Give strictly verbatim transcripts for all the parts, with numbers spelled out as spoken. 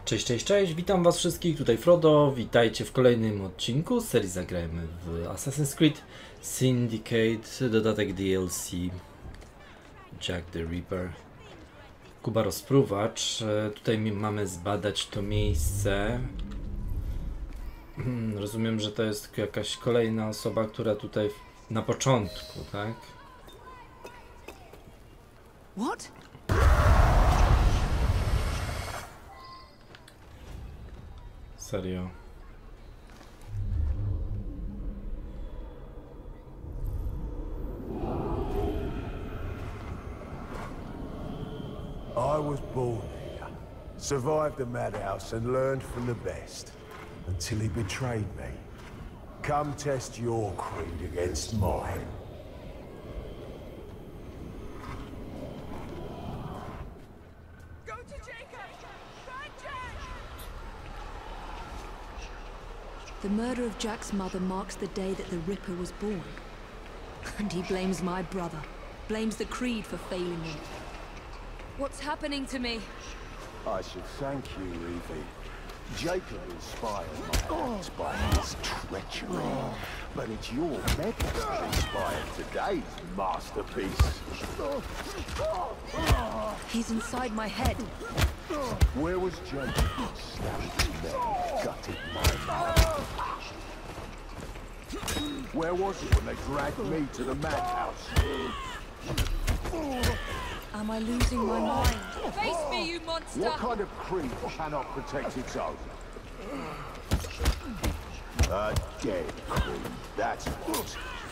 Cześć, cześć, cześć, witam was wszystkich, tutaj Frodo, witajcie w kolejnym odcinku z serii Zagrajmy w Assassin's Creed Syndicate, dodatek D L C Jack the Ripper. Kuba Rozpruwacz, tutaj mamy zbadać to miejsce. Rozumiem, że to jest jakaś kolejna osoba, która tutaj na początku, tak? What? Serio. I was born here, survived the madhouse and learned from the best, until he betrayed me. Come test your creed against mine. Go to Jacob! Find Jack! The murder of Jack's mother marks the day that the Ripper was born. And he blames my brother. Blames the Creed for failing him. What's happening to me? I should thank you, Evie. Jacob inspired my acts by his treachery, but it's your methods that inspired today's masterpiece. He's inside my head. Where was Jacob? Stabbed his men, gutted my mother. Where was he when they dragged me to the madhouse? Am I losing my mind? Face me, you monster! What kind of creed cannot protect its own? A dead creed, that's what.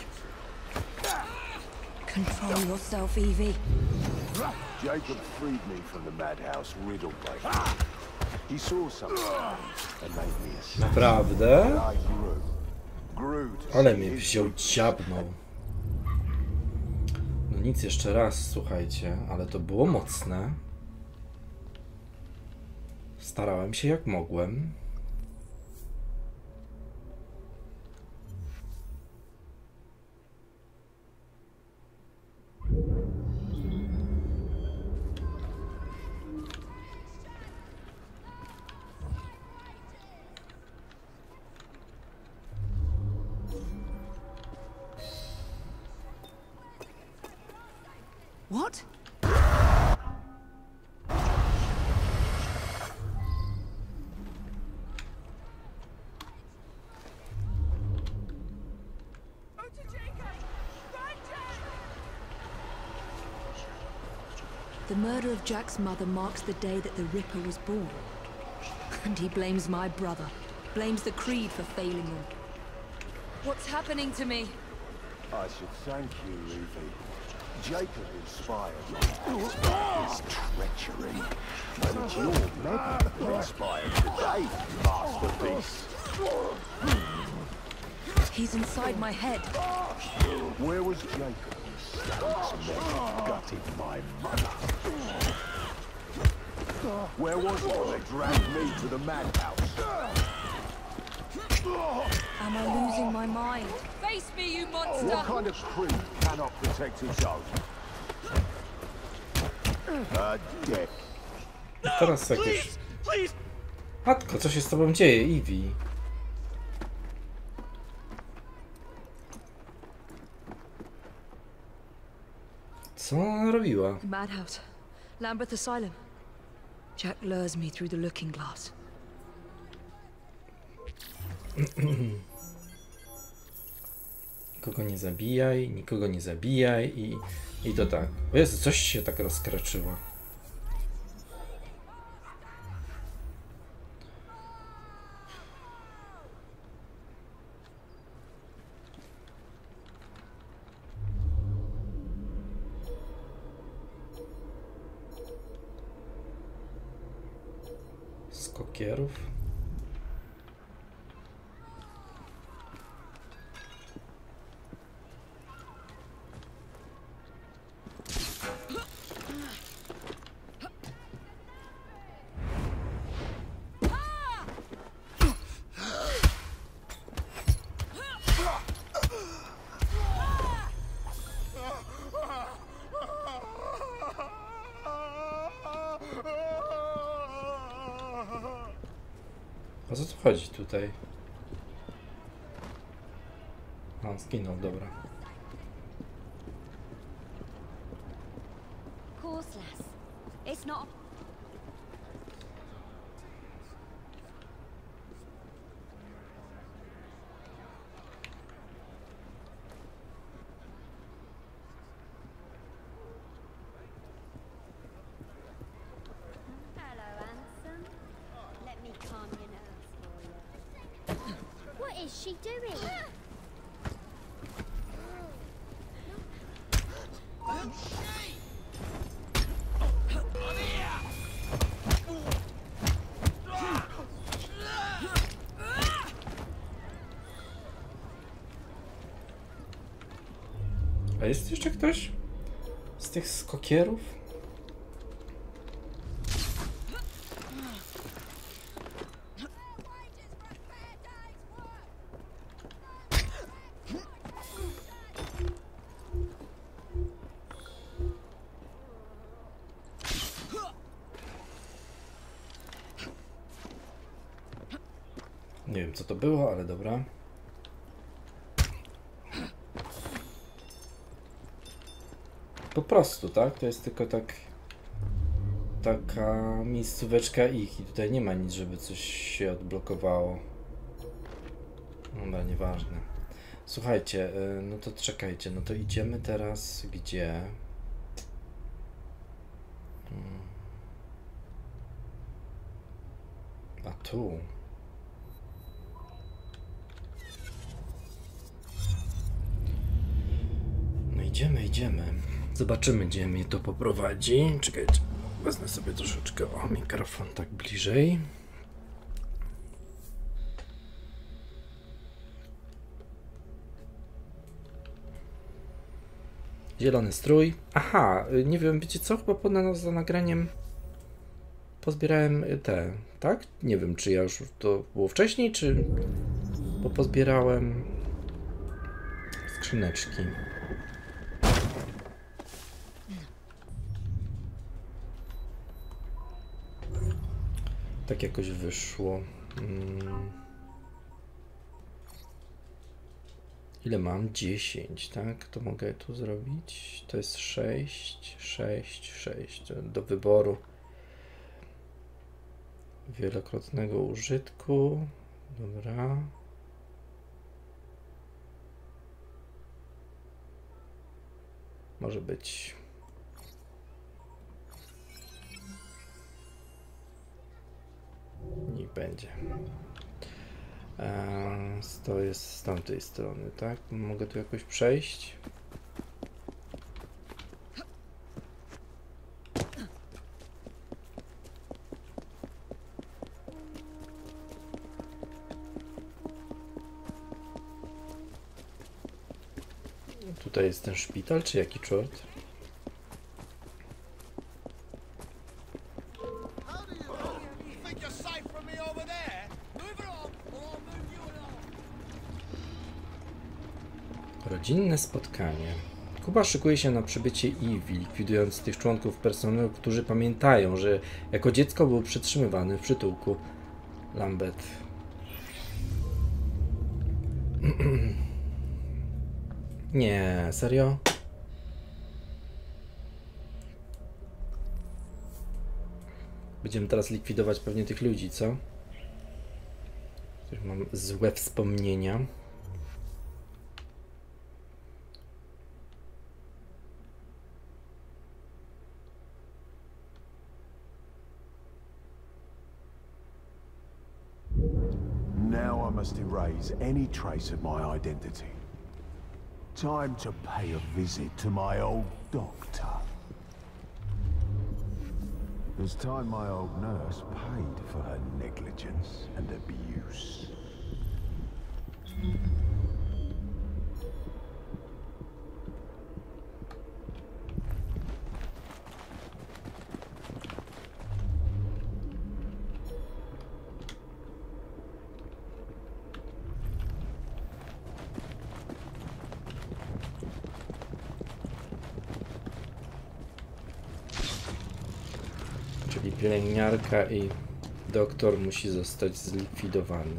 Control yourself, Evie. Jacob freed me from the madhouse riddled by him. He saw something and made me a slave. Naprawdę? I grew. Grew to Ale see mnie his wziął, goodness. dziabnął. No nic, jeszcze raz, słuchajcie, ale to było mocne. Starałem się jak mogłem. What? Go to Jacob! Find Jack! The murder of Jack's mother marks the day that the Ripper was born. And he blames my brother. Blames the Creed for failing him. What's happening to me? I should thank you, Evie. Jacob inspired my acts by his treachery, but it's your method that inspired today's masterpiece. He's inside my head. Where was Jacob? Stabbed men, gutted my mother. Where was he when they dragged me to the madhouse? Am I losing my mind? Face me, you monster! What kind of creed cannot protect its own? A death. Teraz jakieś... Matko, co się z tobą dzieje, Evie? Co ona robiła? The madhouse. Lambeth Asylum. Jack lures me through the looking glass. Nikogo nie zabijaj, nikogo nie zabijaj i, i to tak. O Jezu, coś się tak rozkraczyło. Skokierów. O co tu chodzi tutaj? A, zginął, dobra. Course, lass. It's not. Hello, handsome. Let me calm your nerves for you. What is she doing? A jest jeszcze ktoś z tych skokierów? Nie wiem co to było, ale dobra. Po prostu, tak? To jest tylko tak taka miejscóweczka ich i tutaj nie ma nic, żeby coś się odblokowało. Dobra, nieważne. Słuchajcie, no to czekajcie, no to idziemy teraz gdzie? A tu. No idziemy, idziemy. Zobaczymy, gdzie mnie to poprowadzi. Czekajcie, wezmę sobie troszeczkę o mikrofon tak bliżej. Zielony strój. Aha, nie wiem, wiecie co? Chyba pod za nagraniem pozbierałem te, tak? Nie wiem, czy ja już to było wcześniej, czy bo pozbierałem skrzyneczki. Tak jakoś wyszło. Hmm. Ile mam? dziesięć, tak? To mogę tu zrobić. To jest sześć, sześć, sześć. Do wyboru wielokrotnego użytku. Dobra. Może być. Niech będzie. Eee, to jest z tamtej strony, tak? Mogę tu jakoś przejść? Tutaj jest ten szpital, czy jaki czort? Rodzinne spotkanie. Kuba szykuje się na przybycie Evie, likwidując tych członków personelu, którzy pamiętają, że jako dziecko był przetrzymywany w przytułku. Lambert. Nie, serio? Będziemy teraz likwidować pewnie tych ludzi, co? Których mam złe wspomnienia. Now I must erase any trace of my identity. Time to pay a visit to my old doctor. It's time my old nurse paid for her negligence and abuse. Czyli pielęgniarka i Doktor musi zostać zlikwidowany.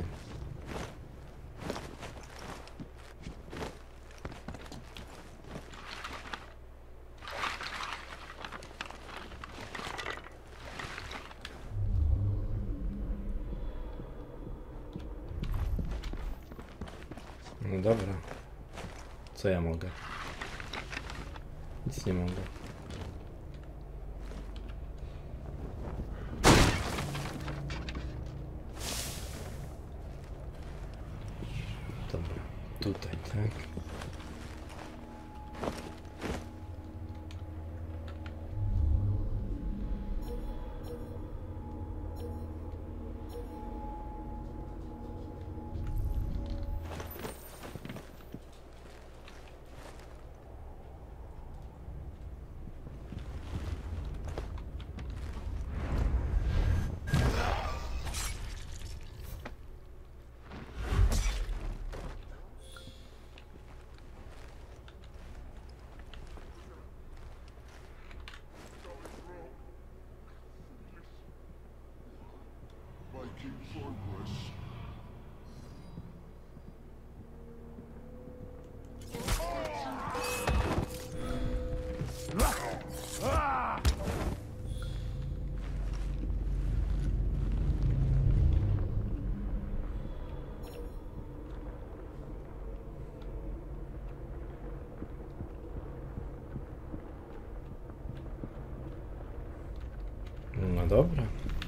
No dobra. Co ja mogę? Nic nie mogę. Dobra, tutaj, tak? No dobra.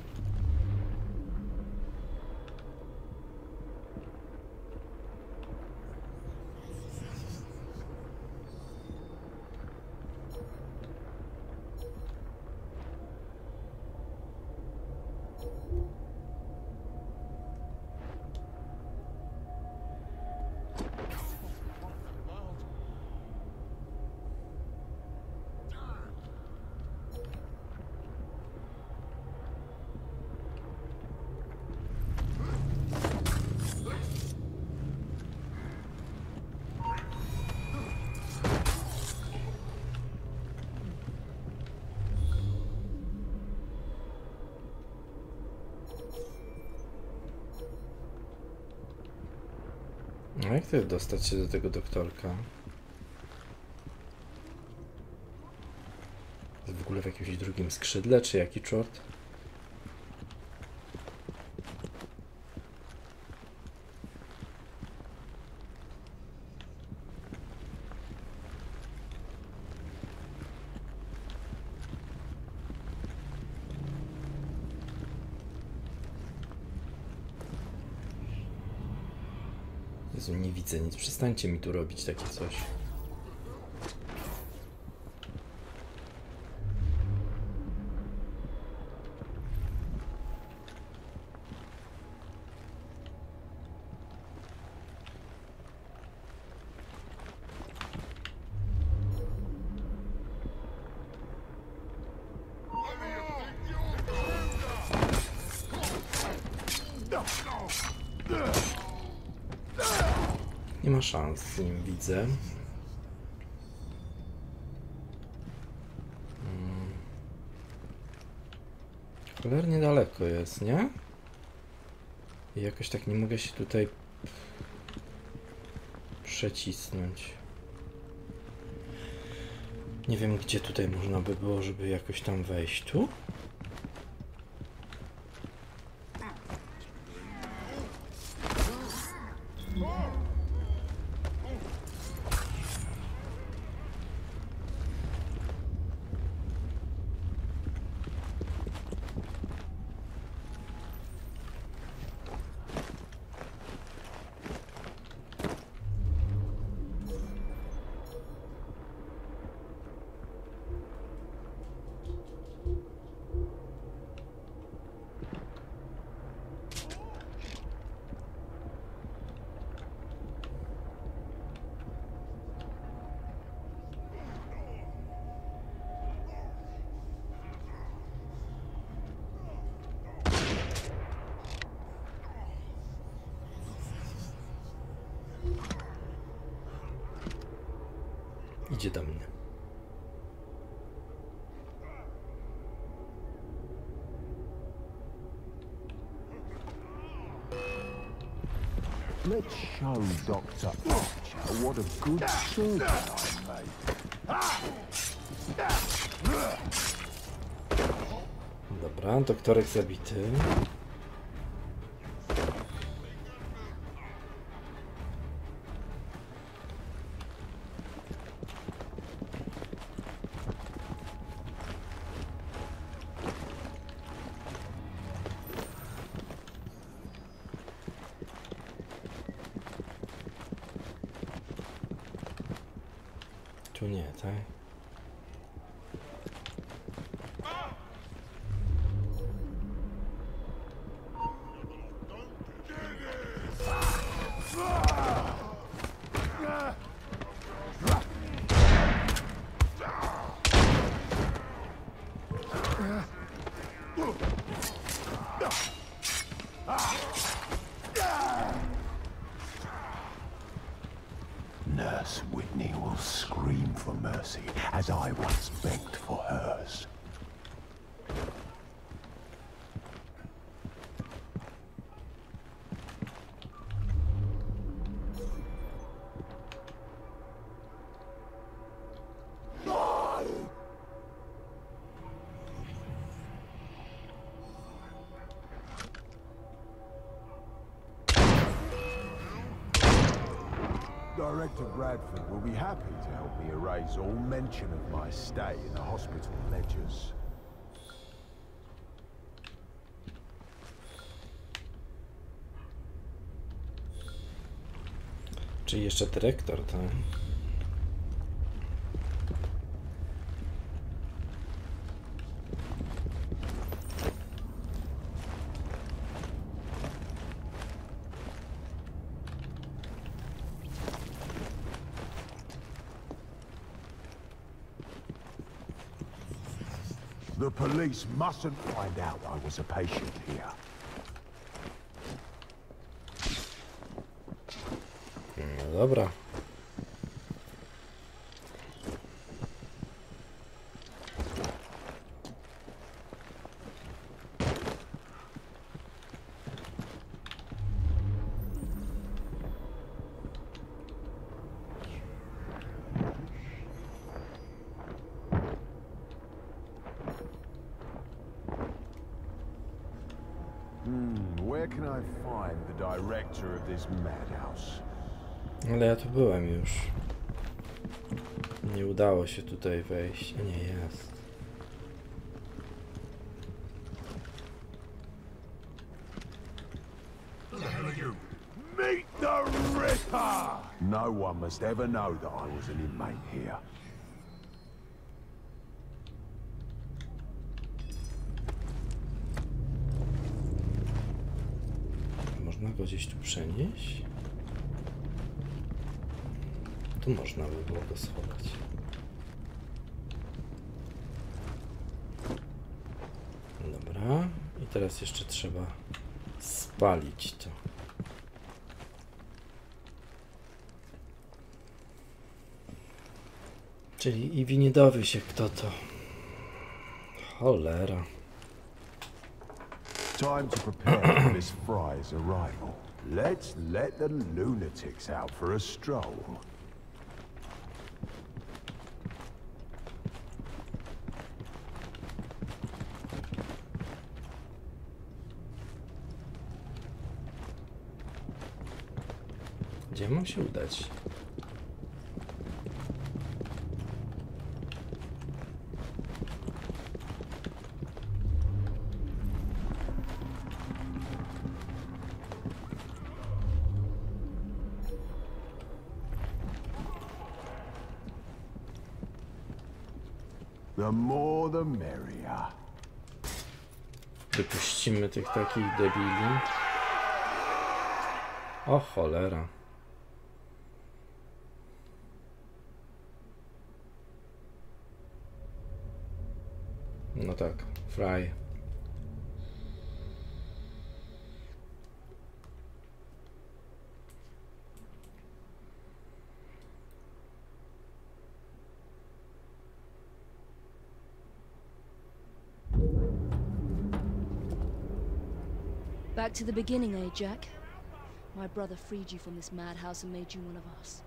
A jak to dostać się do tego doktorka? Jest w ogóle w jakimś drugim skrzydle, czy jaki czort? Jezu, nie widzę nic. Przestańcie mi tu robić takie coś. Nie ma szans z nim, widzę. Hmm. Cholernie daleko jest, nie? I jakoś tak nie mogę się tutaj przecisnąć. Nie wiem, gdzie tutaj można by było, żeby jakoś tam wejść. Tu? Idzie do mnie. Let's show Doctor Archer what a good surgeon I made. Dobra, doktorek zabity. Tu nie, tak? Nurse Whitney will scream for mercy, as I once begged for hers. Director Bradford will be happy to help me erase all mention of my stay in the hospital ledgers. Czyli jeszcze dyrektor, tak? The police mustn't find out I was a patient here. No dobra. Where can I find the director of this madhouse? Ale ja tu byłem już. Nie udało się tutaj wejść. A nie, jest. Meet the Ripper! No one must ever know that I was an inmate here. Można go gdzieś tu przenieść? Tu można by było go schować. Dobra. I teraz jeszcze trzeba spalić to. Czyli Ivy nie dowie się, kto to. Cholera. Time to prepare for Miss Fry's arrival. Let's let the lunatics out for a stroll. Gdzie mam się udać? The more the merrier. Wypuścimy tych takich debili. O cholera. No tak, Fry. Back to the beginning, eh, Jack? My brother freed you from this madhouse and made you one of us.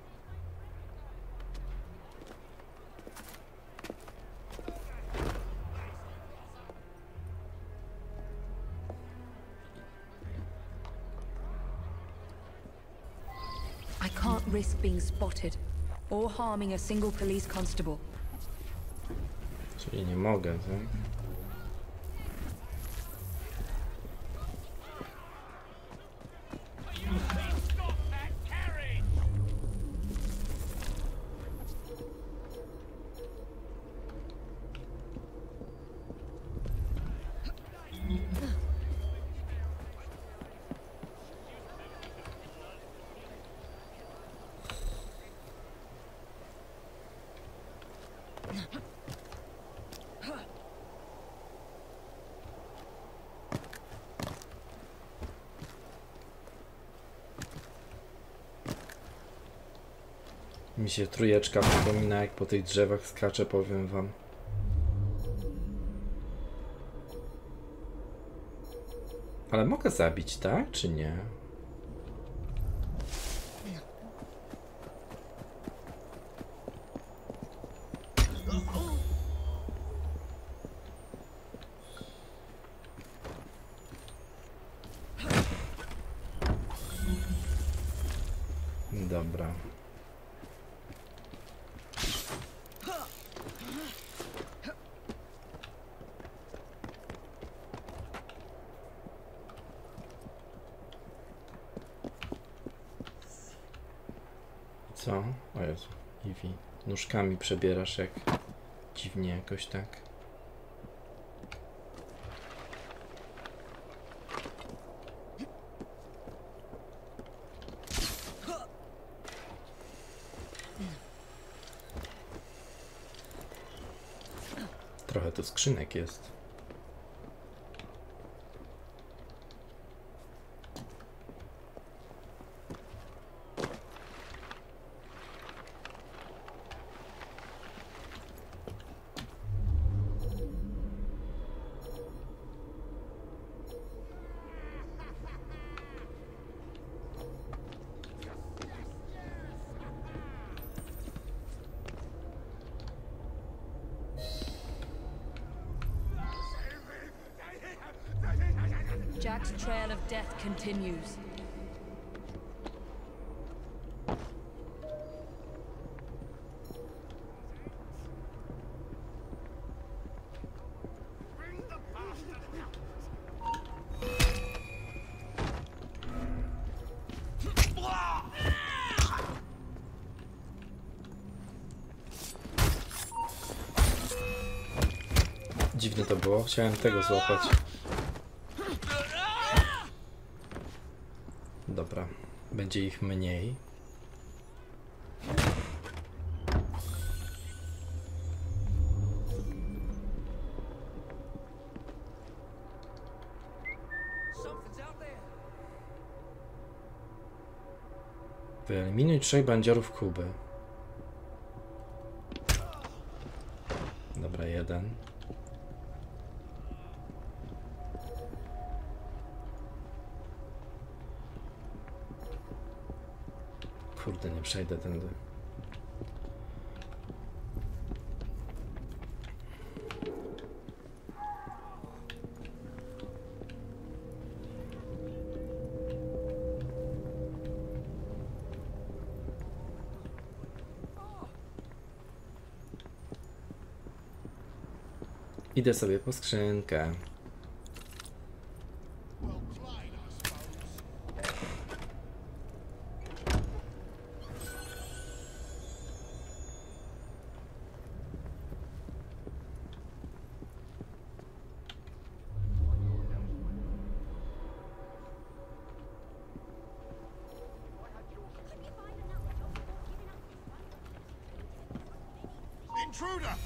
I can't risk being spotted or harming a single police constable. Czyli nie mogę, tak? Mi się trójeczka przypomina, jak po tych drzewach skacze, powiem wam. Ale mogę zabić, tak? Czy nie? Dobra. Co? O Jezu, Evie, nóżkami przebierasz jak dziwnie jakoś tak. Trochę tu skrzynek jest. Jack's trail of death continues. Dziwne to było, chciałem tego złapać. Dobra, będzie ich mniej. Wyeliminuj trzech bandziorów Kuby. Dobra, jeden. Kurde, nie przejdę tędy. Idę sobie po skrzynkę. Intruder!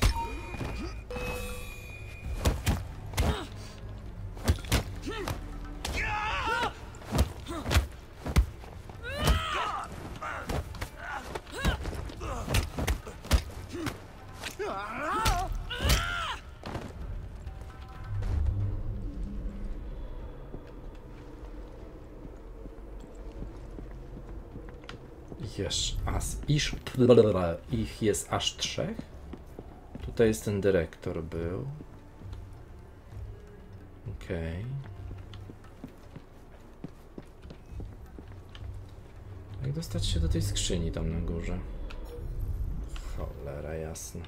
Iż, as, iż, blablabla, ich jest aż trzech. Tutaj jest ten dyrektor był. Okej. Okay. Jak dostać się do tej skrzyni tam na górze? Cholera jasna.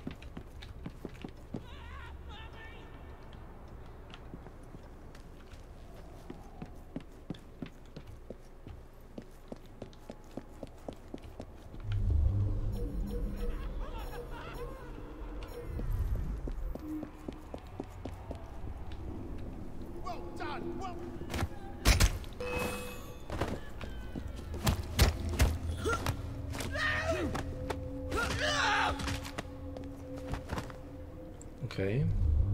Okej. Okay.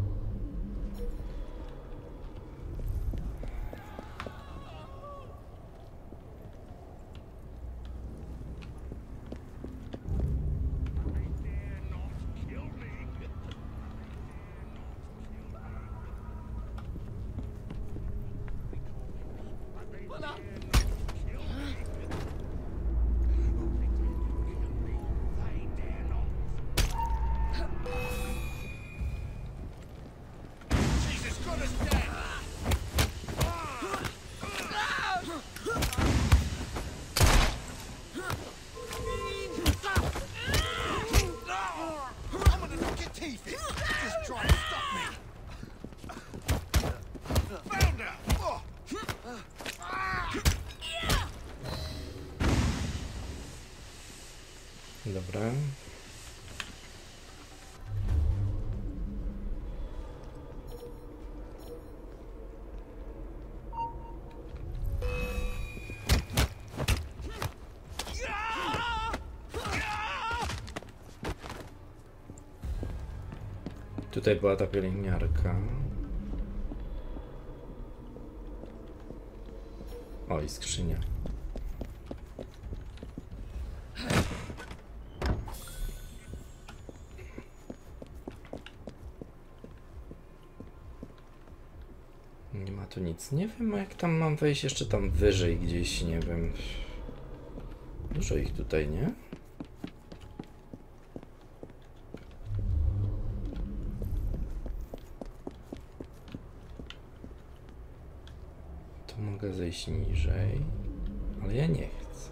Dobra. Tutaj była ta pielęgniarka. O, i skrzynia. Nie ma tu nic. Nie wiem, jak tam mam wejść jeszcze tam wyżej gdzieś, nie wiem. Dużo ich tutaj, nie? Tu mogę zejść niżej, ale ja nie chcę.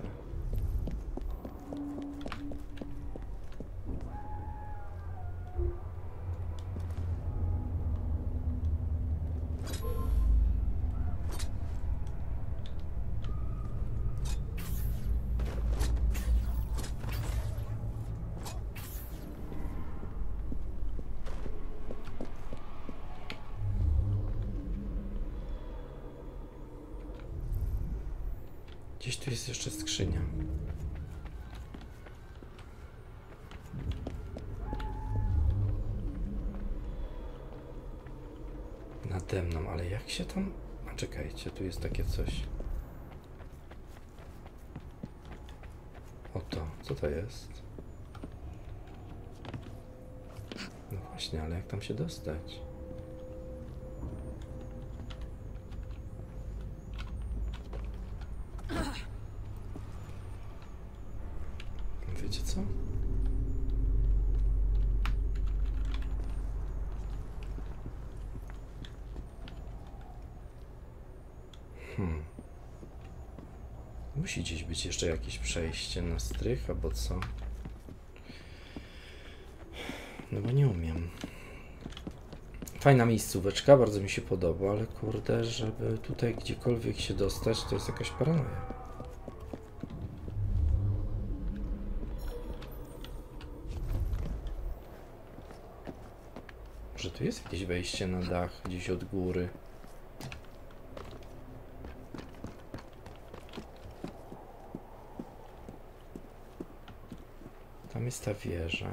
Gdzieś tu jest jeszcze skrzynia. Nade mną, ale jak się tam... A czekajcie, tu jest takie coś. Oto, co to jest? No właśnie, ale jak tam się dostać? Wiecie co? Hmm. Musi gdzieś być jeszcze jakieś przejście na strych, albo co? No bo nie umiem. Fajna miejscóweczka, bardzo mi się podoba, ale kurde, żeby tutaj gdziekolwiek się dostać, to jest jakaś paranoja. Że tu jest jakieś wejście na dach, gdzieś od góry. Tam jest ta wieża.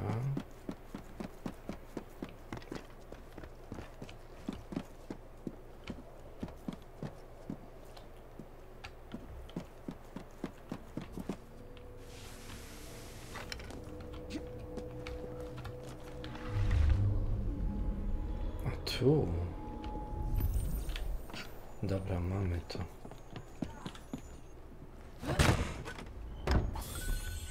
Tu. Dobra, mamy to.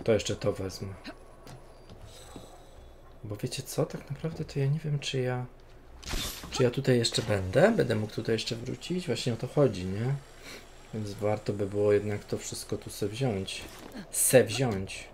to jeszcze to wezmę. Bo wiecie co, tak naprawdę to ja nie wiem, czy ja... Czy ja tutaj jeszcze będę? Będę mógł tutaj jeszcze wrócić? Właśnie o to chodzi, nie? Więc warto by było jednak to wszystko tu se wziąć. Se wziąć.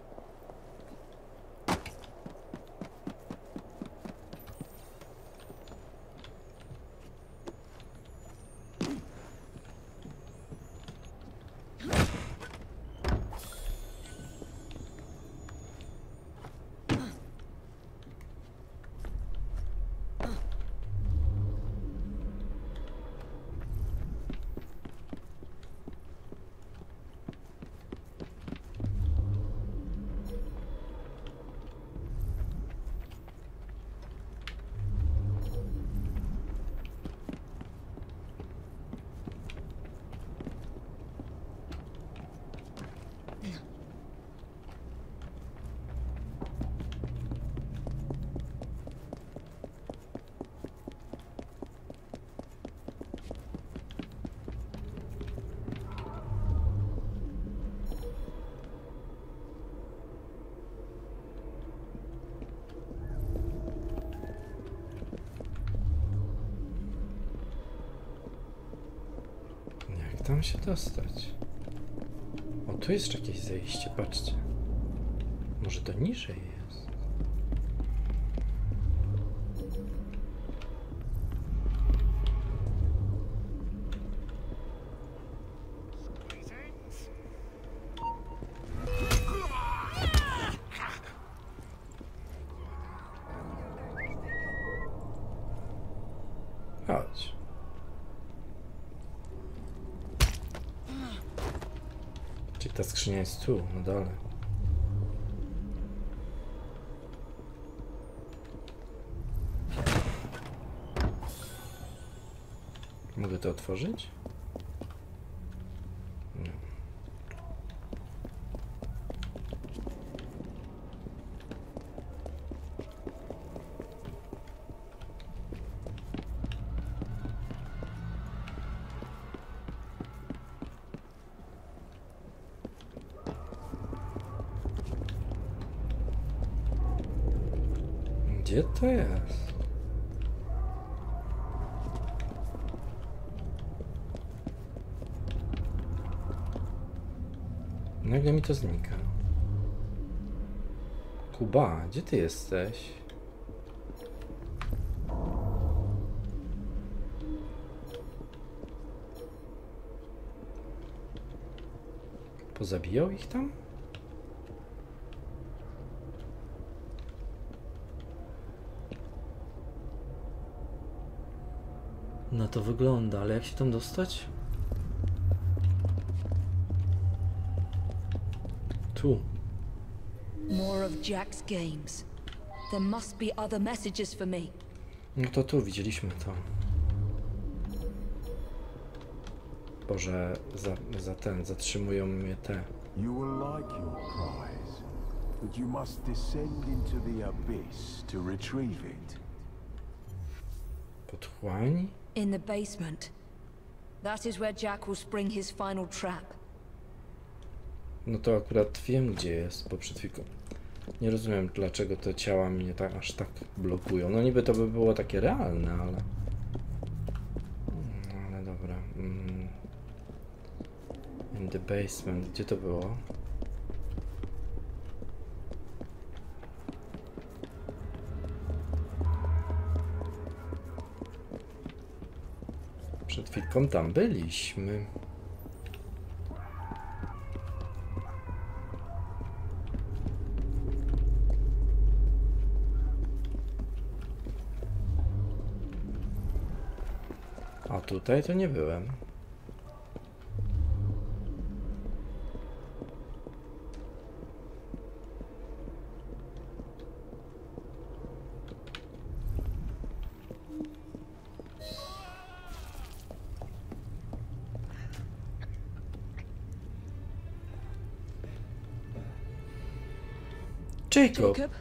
Jak tam się dostać? O, tu jest jakieś zejście, patrzcie. Może to niżej jest? Chodź. Czyli ta skrzynia jest tu, na dole. Mogę to otworzyć? Nie. Gdzie to jest? Nagle mi to znika. Kuba, gdzie ty jesteś? Pozabijał ich tam? No to wygląda, ale jak się tam dostać? Tu. More of Jack's games. There must be other messages for me. No to tu widzieliśmy to. Boże, za, za ten, zatrzymują mnie te. You will like your prize, but you must descend into the abyss to retrieve it. Potchłań? In the basement. That is where Jack will spring his final trap. No to akurat wiem, gdzie jest, bo przed chwilą nie rozumiem, dlaczego te ciała mnie tak, aż tak blokują. No niby to by było takie realne, ale... No, ale dobra. Mm. In the basement. Gdzie to było? Przed chwilką tam byliśmy. A tutaj to nie byłem. Jacob. Jacob?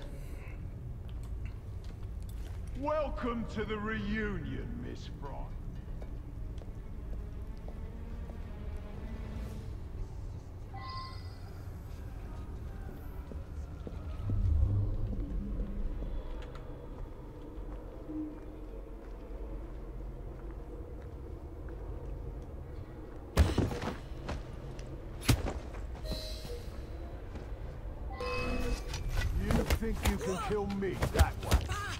Welcome to the reunion, Miss Fry. think you can kill me that way?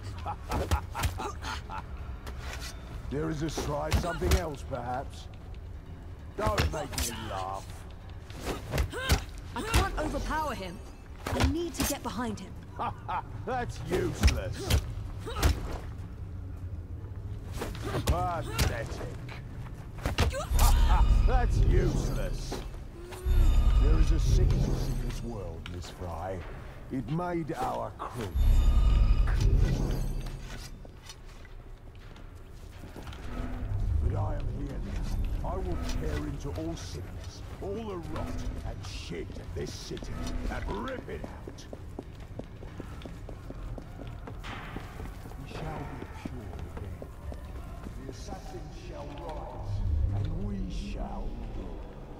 There is a try something else, perhaps. Don't make me laugh. I can't overpower him. I need to get behind him. That's useless. Pathetic. That's useless. There is a sickness in this world, Miss Fry. It made our crew. But I am here now. I will tear into all sickness, all the rot and shit of this city, and rip it out. We shall be pure again. The assassins shall rise, and we shall rule.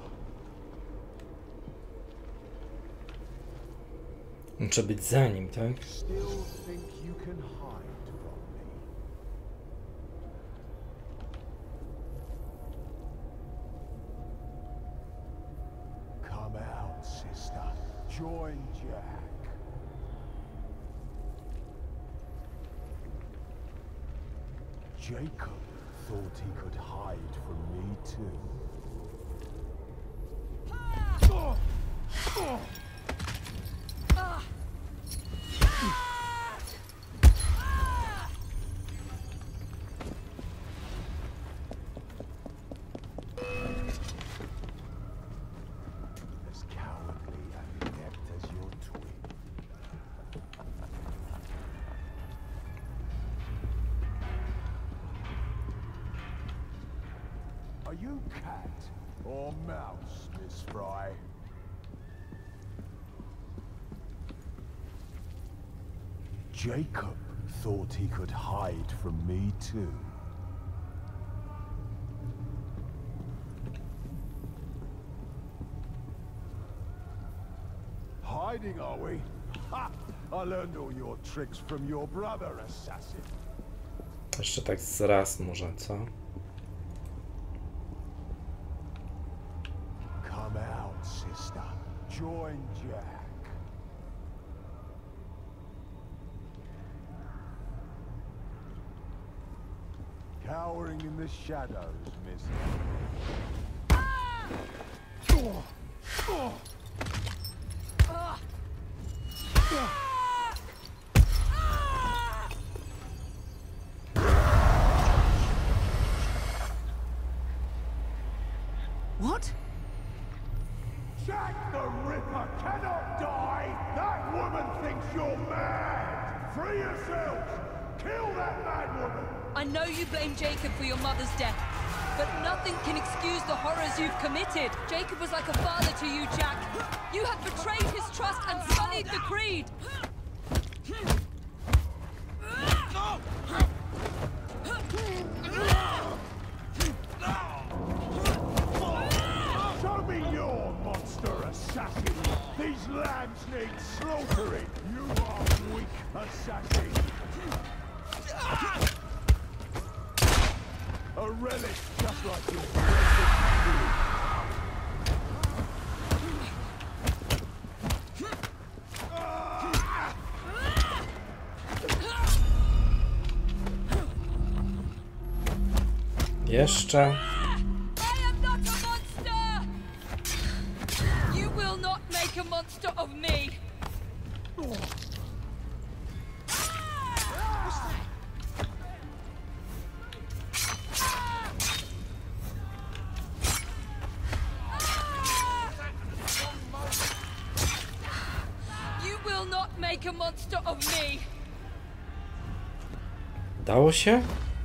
Muszę być za nim, tak? Still think you can hide from me? Come out, sister. Join Jack. Jacob thought he could hide from me too. Oh! Oh! As cowardly and inept as your twin. Are you cat or mouse, Miss Fry? Jacob thought he could hide from me too. Hiding, are we? Ha! I learned all your tricks from your brother, assassin. Jeszcze tak z raz może, co? Come out, sister. Join Jack. Cowering in the shadows, miss. Oh! Oh! What? Jack the Ripper cannot die! That woman thinks you're mad! Free yourself! Kill that mad woman! I know you blame Jacob for your mother's death, but nothing can excuse the horrors you've committed. Jacob was like a father to you, Jack. You have betrayed his trust and sullied the Creed. Show me your monster assassin! These lambs need slaughtering! You are weak assassin! A relic just like your Jeszcze. I am not a monster! You will not make a monster of me! You will not make a monster of me! Dało się?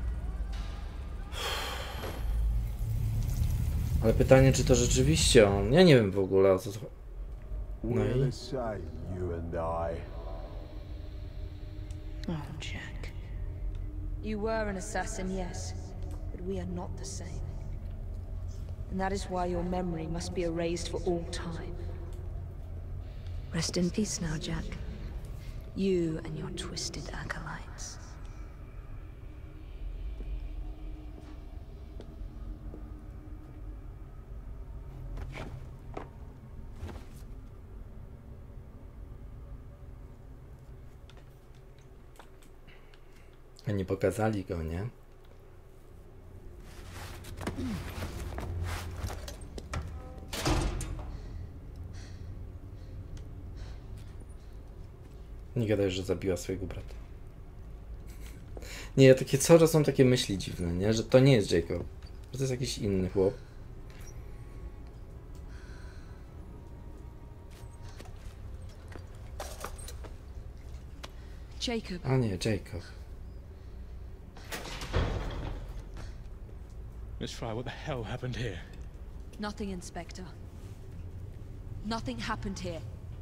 Ale pytanie, czy to rzeczywiście on? Ja nie wiem w ogóle o co to... No We're i... the same, you and I. Oh, Jack. You were an assassin, yes, but we are not the same. And that is why your memory must be erased for all time. Rest in peace now, Jack. You and your twisted acolytes. A nie pokazali go, nie? Nie gadaj, że zabiła swojego brata. Nie, takie cały czas są takie myśli dziwne, nie? Że to nie jest Jacob. Że to jest jakiś inny chłop. Jacob. A nie, Jacob. Miss Fry, what the hell happened here? Nothing, Inspector. Nothing happened here.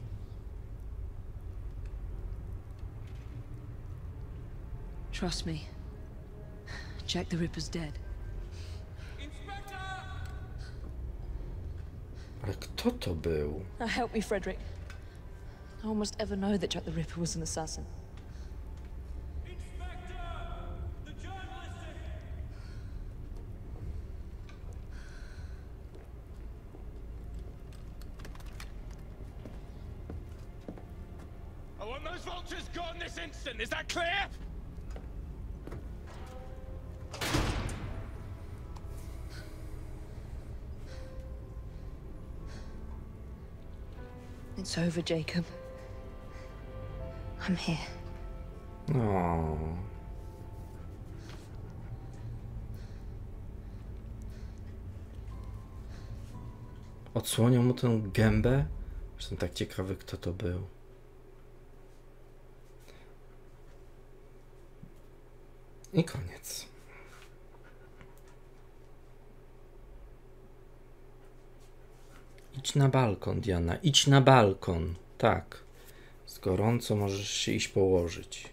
Trust me. Jack the Ripper's dead. Ale kto to był? Now help me, Frederick. No one must ever know that Jack the Ripper was an assassin. I want those vultures gone this instant, is that clear? It's over, Jacob. I'm here. O. Odsłonił mu tę gębę? Jestem tak ciekawy, kto to był. I koniec. Idź na balkon, Diana. Idź na balkon. Tak. Jest gorąco, możesz się iść położyć.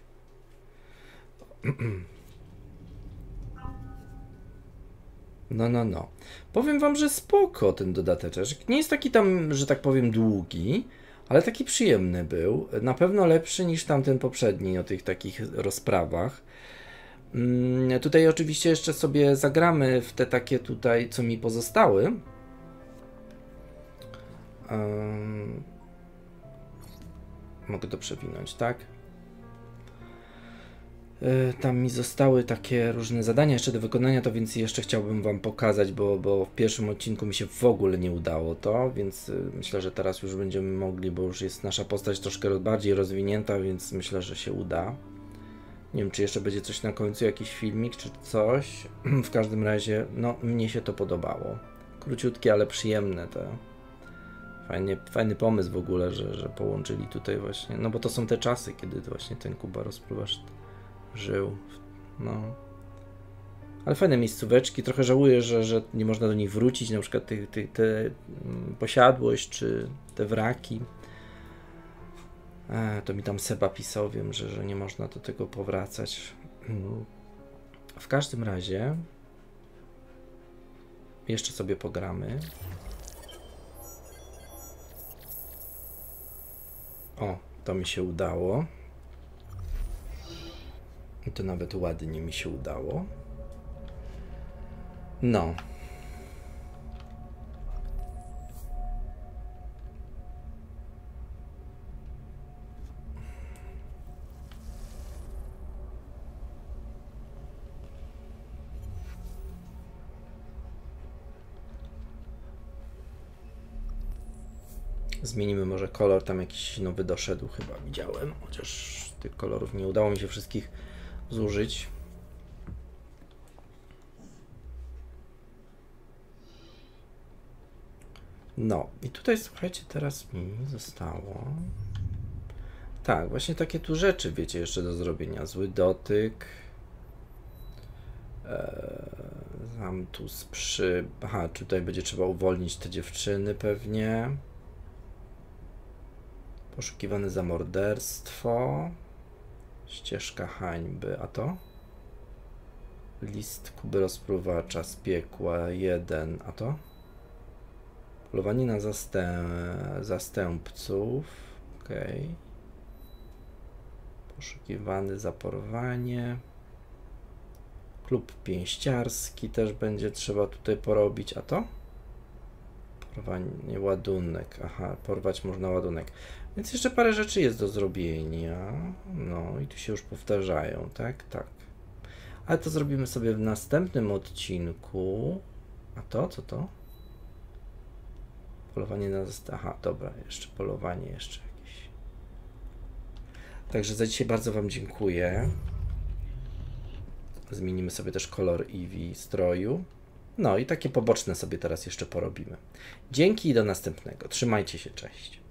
No, no, no. Powiem wam, że spoko ten dodateczek. Nie jest taki tam, że tak powiem, długi, ale taki przyjemny był. Na pewno lepszy niż tamten poprzedni o tych takich rozprawach. Mm, tutaj oczywiście jeszcze sobie zagramy w te takie tutaj, co mi pozostały. Um, mogę to przewinąć, tak? Yy, tam mi zostały takie różne zadania jeszcze do wykonania, to więc jeszcze chciałbym wam pokazać, bo, bo w pierwszym odcinku mi się w ogóle nie udało to, więc yy, myślę, że teraz już będziemy mogli, bo już jest nasza postać troszkę bardziej rozwinięta, więc myślę, że się uda. Nie wiem, czy jeszcze będzie coś na końcu, jakiś filmik, czy coś. W każdym razie, no, mnie się to podobało. Króciutkie, ale przyjemne te. Fajnie, fajny pomysł w ogóle, że, że połączyli tutaj właśnie, no bo to są te czasy, kiedy właśnie ten Kuba Rozpruwacz żył, no. Ale fajne miejscóweczki, trochę żałuję, że, że nie można do nich wrócić, na przykład te, te, te posiadłość, czy te wraki. E, to mi tam Seba pisał, wiem, że, że nie można do tego powracać. W każdym razie jeszcze sobie pogramy. O, to mi się udało. I to nawet ładnie mi się udało. No. Zmienimy może kolor, tam jakiś nowy doszedł chyba, widziałem, chociaż tych kolorów nie udało mi się wszystkich zużyć. No i tutaj słuchajcie, teraz mi zostało tak, właśnie takie tu rzeczy, wiecie, jeszcze do zrobienia. Zły dotyk. Eee, tam tu przy... Aha, tutaj będzie trzeba uwolnić te dziewczyny pewnie. Poszukiwany za morderstwo. Ścieżka hańby. A to? List Kuby Rozpruwacza z piekła jeden. A to? Polowanie na zastęp... zastępców. Okej. Okay. Poszukiwany za porwanie. Klub pięściarski też będzie trzeba tutaj porobić. A to? Porwanie, ładunek. Aha, porwać można ładunek. Więc jeszcze parę rzeczy jest do zrobienia. No i tu się już powtarzają, tak? Tak. Ale to zrobimy sobie w następnym odcinku. A to? Co to? Polowanie na... Aha, dobra, jeszcze polowanie jeszcze jakieś. Także za dzisiaj bardzo wam dziękuję. Zmienimy sobie też kolor Eevee stroju. No i takie poboczne sobie teraz jeszcze porobimy. Dzięki i do następnego. Trzymajcie się, cześć.